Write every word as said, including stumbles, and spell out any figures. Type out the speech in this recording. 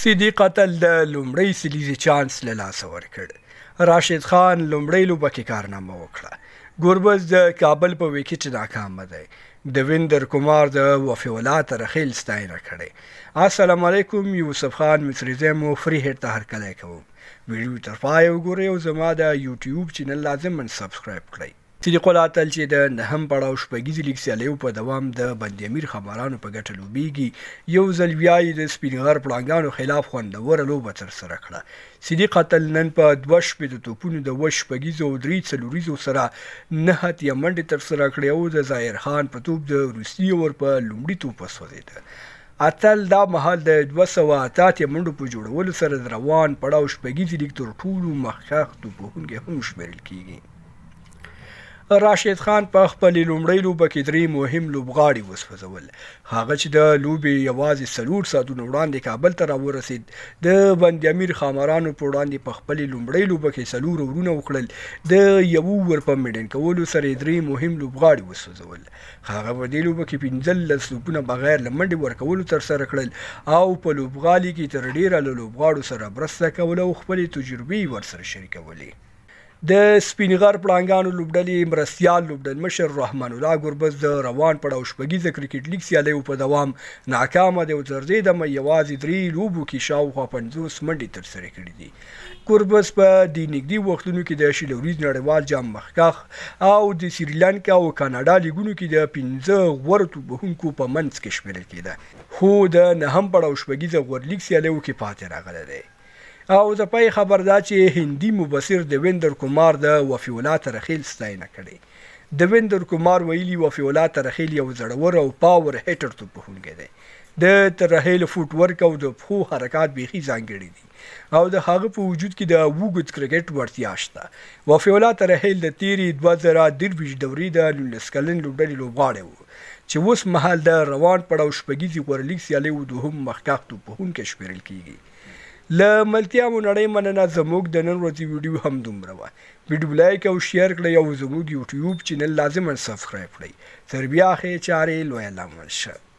سیدی قتل د لومړی سلیزي چانس له لاسه ورکړ. راشد خان لومړی لوبه کې کارنامه وکړه. ګوربز د کابل په ویکټ ناکامه دی. دویندر کمار د وفیولا ترخیل ستاینه کړې. السلام علیکم، یوسف خان مصری زمو فری هټ ته هرکلی کوم. ویډیو تر پای وګورئ او زما د یوټیوب چینل لازم سبسکرایب کړئ. صدیق الله اتل چې د نهم پړاو شپږیزې لیګ سیالیو په دوام د بند امیر خمارانو په ګټه لوبیږي، یو ځل بیا یې د سپین غر پړانګانو خلاف خوندوره لوبه ترسره کړه. صدیق اتل نن په دوه شپېته توپونو د اوه شپږیزو او درې څلوریزو سره نهه اتیا منډې ترسره کړې او د ظاهر خان په توپ د وروستي اوور په لومړي توپ وسوځېده. اتل دا مهال د دوه سوه اته اتیا منډو په جوړولو سره د روان پړاو شپږیزې لیګ تر ټولو مخکښ توپوهونکی هم شمیرل کیږي. راشد خان په خپلې لومړۍ لوبه کې درې مهم لوبغاړي وسوځول. هغه چې د لوبې یوازې څلور ساعتونه وړاندې کابل ته راورسېد. د بند امیر خامارانو په وړاندې په خپلې لومړۍ لوبه کې څلور اورونه وکړل. د یو اوور په میډن کولو سره یې درې مهم لوبغاړي وسوځول. هغه په دې لوبه کې پنځلس توپونه بغیر له منډې ورکولو ترسره کړل او په لوبغالي کې تر ډېره له لوبغاړو سره مرسته کوله او خپلې تجربې ورسره شریکولې. د سپین غر پړانګانو لوبډلې مرستیال لوبډلمشر رحمان الله ګوربز د روان پړاو شپږیزه کرکټ لیګ سیالیو په دوام ناکامه دی او تر دې دمه یوازې درې لوبو کې شاوخوا پنځوس منډې ترسره کړي دي. ګوربز په دې نږدې وختونو کې د شل ورځ نړیوال جام مخکښ او د سریلانکا او کاناډا لیګونو کې د پنځه غوره توپوهونکو په منځ کې شمیرل کېده، خو د نهم پړاو شپږیزه غوره لیګ سیالیو کې پاتې راغلی دی. او د پای خبر دا چې هندي مبصر دویندر کمار د وفیولا ترخیل ستاینه کړې. دویندر کمار ویلي وفیولا ترخیل یو زړور او پاور هیټر توپوهونکی دی. د ترخیل فوټ ورک او د پښو حرکات بیخي ځانګړي دي او د هغه په وجود کې د اوږد کرکټ وړتیا شته. وفیولا ترخیل د تیرې دوه زره درویشت دورې د نولس کلن لوبډلې لوبغاړی و چې اوس مهال د روان پړاو شپږیزې غوره لیګ سیالیو دوهم مخکښ توپوهونکی شمیرل کیږي. له ملتیا مو نړۍ مننه. زموږ د نن ورځې ویډیو هم دومره وه. ویډیو لایک او شیر کړئ او زموږ یوټیوب چینل لازما سبسکرایب کړئ. تر بیا ښې چارې لویه لامل شه.